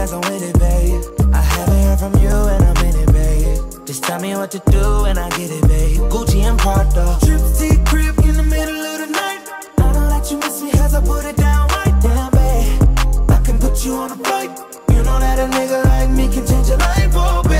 cause I'm with it, babe. I haven't heard from you and I'm in it, babe. Just tell me what to do and I get it, babe. Gucci and Prada, trip to crib in the middle of the night. I know that you miss me cause I put it down right. Damn, babe, I can put you on a flight. You know that a nigga like me can change your life, oh, babe.